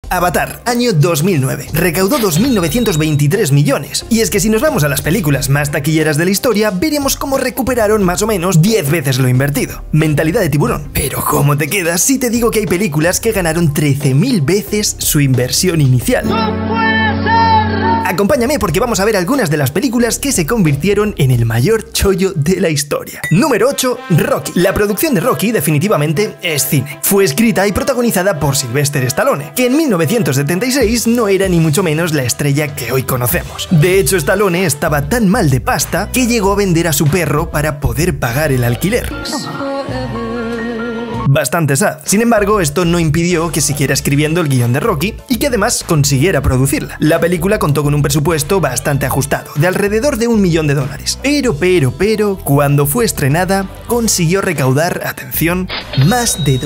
Avatar, año 2009, recaudó 2.923 millones. Y es que si nos vamos a las películas más taquilleras de la historia, veremos cómo recuperaron más o menos 10 veces lo invertido. Mentalidad de tiburón. Pero ¿cómo te quedas si te digo que hay películas que ganaron 13.000 veces su inversión inicial? Acompáñame porque vamos a ver algunas de las películas que se convirtieron en el mayor chollo de la historia. Número 8. Rocky. La producción de Rocky definitivamente es cine. Fue escrita y protagonizada por Sylvester Stallone, que en 1976 no era ni mucho menos la estrella que hoy conocemos. De hecho, Stallone estaba tan mal de pasta que llegó a vender a su perro para poder pagar el alquiler. Bastante sad. Sin embargo, esto no impidió que siguiera escribiendo el guión de Rocky y que además consiguiera producirla. La película contó con un presupuesto bastante ajustado, de alrededor de $1 millón. Pero, cuando fue estrenada, consiguió recaudar, atención, más de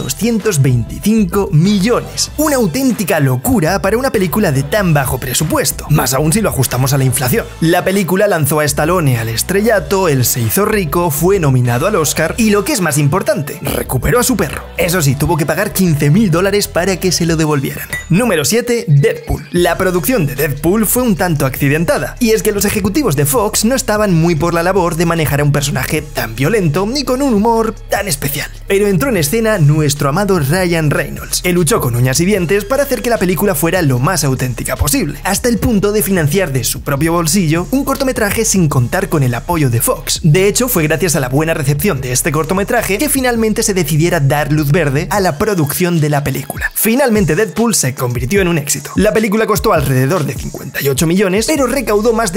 225 millones. Una auténtica locura para una película de tan bajo presupuesto, más aún si lo ajustamos a la inflación. La película lanzó a Stallone al estrellato, él se hizo rico, fue nominado al Oscar y, lo que es más importante, recuperó a su perro. Eso sí, tuvo que pagar $15.000 para que se lo devolvieran. Número 7. Deadpool. La producción de Deadpool fue un tanto accidentada, y es que los ejecutivos de Fox no estaban muy por la labor de manejar a un personaje tan violento ni con un humor tan especial. Pero entró en escena nuestro amado Ryan Reynolds, que luchó con uñas y dientes para hacer que la película fuera lo más auténtica posible, hasta el punto de financiar de su propio bolsillo un cortometraje sin contar con el apoyo de Fox. De hecho, fue gracias a la buena recepción de este cortometraje que finalmente se decidiera dar luz verde a la producción de la película. Finalmente Deadpool se convirtió en un éxito. La película costó alrededor de 58 millones, pero recaudó más de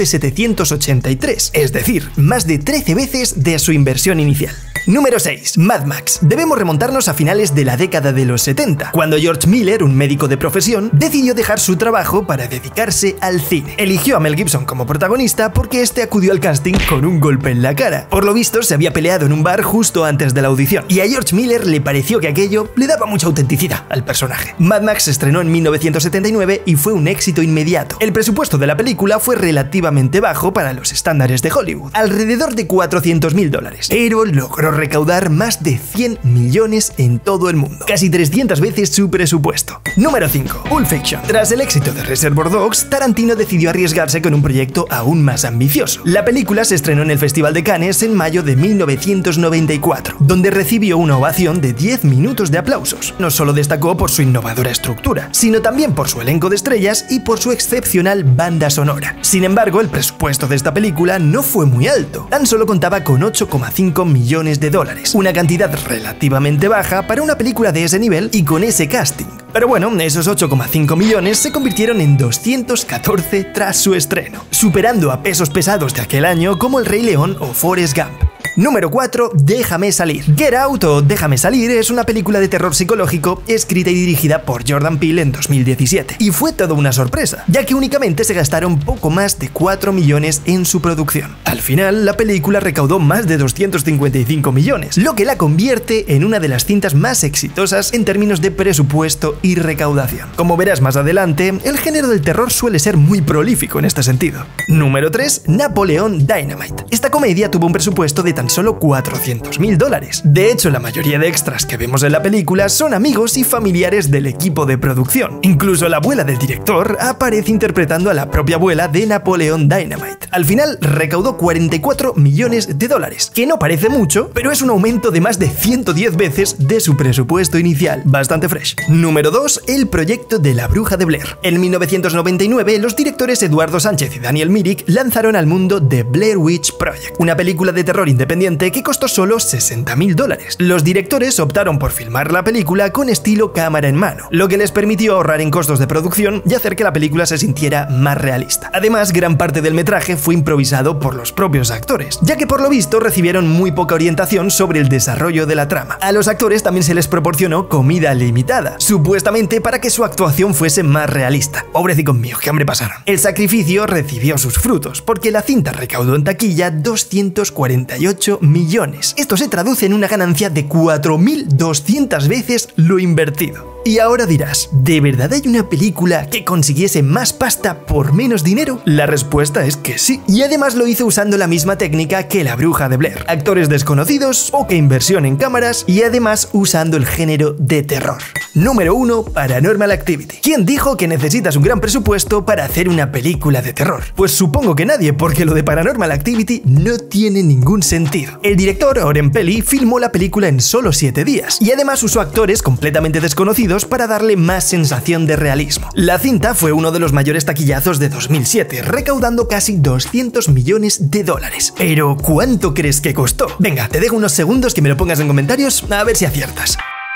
783, es decir, más de 13 veces de su inversión inicial. Número 6. Mad Max. Debemos remontarnos a finales de la década de los 70, cuando George Miller, un médico de profesión, decidió dejar su trabajo para dedicarse al cine. Eligió a Mel Gibson como protagonista porque este acudió al casting con un golpe en la cara. Por lo visto, se había peleado en un bar justo antes de la audición, y a George Miller le pareció que aquello le daba mucha autenticidad al personaje. Mad Max se estrenó en 1979 y fue un éxito inmediato. El presupuesto de la película fue relativamente bajo para los estándares de Hollywood, alrededor de $400.000, pero logró recaudar más de 100 millones en todo el mundo, casi 300 veces su presupuesto. Número 5. Pulp Fiction. Tras el éxito de Reservoir Dogs, Tarantino decidió arriesgarse con un proyecto aún más ambicioso. La película se estrenó en el Festival de Cannes en mayo de 1994, donde recibió una ovación de 10 minutos de aplausos. No solo destacó por su innovadora estructura, sino también por su elenco de estrellas y por su excepcional banda sonora. Sin embargo, el presupuesto de esta película no fue muy alto, tan solo contaba con $8,5 millones, una cantidad relativamente baja para una película de ese nivel y con ese casting. Pero bueno, esos 8,5 millones se convirtieron en 214 tras su estreno, superando a pesos pesados de aquel año como El Rey León o Forrest Gump. Número 4. Déjame salir. Get Out o Déjame salir es una película de terror psicológico escrita y dirigida por Jordan Peele en 2017. Y fue toda una sorpresa, ya que únicamente se gastaron poco más de 4 millones en su producción. Al final, la película recaudó más de 255 millones, lo que la convierte en una de las cintas más exitosas en términos de presupuesto y recaudación. Como verás más adelante, el género del terror suele ser muy prolífico en este sentido. Número 3. Napoleon Dynamite. Esta comedia tuvo un presupuesto de tan solo $400.000. De hecho, la mayoría de extras que vemos en la película son amigos y familiares del equipo de producción. Incluso la abuela del director aparece interpretando a la propia abuela de Napoleon Dynamite. Al final recaudó $44 millones, que no parece mucho, pero es un aumento de más de 110 veces de su presupuesto inicial. Bastante fresh. Número 2. El proyecto de la Bruja de Blair. En 1999, los directores Eduardo Sánchez y Daniel Myrick lanzaron al mundo The Blair Witch Project, una película de terror independiente que costó solo $60.000. Los directores optaron por filmar la película con estilo cámara en mano, lo que les permitió ahorrar en costos de producción y hacer que la película se sintiera más realista. Además, gran parte del metraje fue improvisado por los propios actores, ya que por lo visto recibieron muy poca orientación sobre el desarrollo de la trama. A los actores también se les proporcionó comida limitada, supuestamente para que su actuación fuese más realista. Pobrecicos míos, qué hambre pasaron. El sacrificio recibió sus frutos, porque la cinta recaudó en taquilla 248 millones. Esto se traduce en una ganancia de 4.200 veces lo invertido. Y ahora dirás, ¿de verdad hay una película que consiguiese más pasta por menos dinero? La respuesta es que sí. Y además lo hizo usando la misma técnica que La Bruja de Blair. Actores desconocidos, poca inversión en cámaras y además usando el género de terror. Número 1. Paranormal Activity. ¿Quién dijo que necesitas un gran presupuesto para hacer una película de terror? Pues supongo que nadie, porque lo de Paranormal Activity no tiene ningún sentido. El director, Oren Peli, filmó la película en solo 7 días y además usó actores completamente desconocidos para darle más sensación de realismo. La cinta fue uno de los mayores taquillazos de 2007, recaudando casi 200 millones de dólares. Pero ¿cuánto crees que costó? Venga, te dejo unos segundos que me lo pongas en comentarios a ver si aciertas.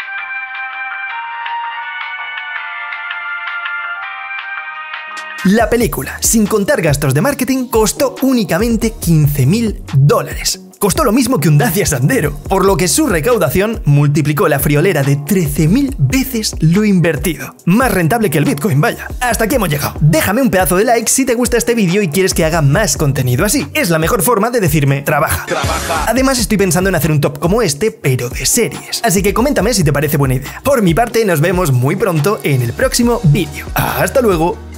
La película, sin contar gastos de marketing, costó únicamente $15.000. Costó lo mismo que un Dacia Sandero, por lo que su recaudación multiplicó la friolera de 13.000 veces lo invertido. Más rentable que el Bitcoin, vaya. Hasta aquí hemos llegado. Déjame un pedazo de like si te gusta este vídeo y quieres que haga más contenido así. Es la mejor forma de decirme trabaja. Además estoy pensando en hacer un top como este, pero de series. Así que coméntame si te parece buena idea. Por mi parte, nos vemos muy pronto en el próximo vídeo. ¡Hasta luego!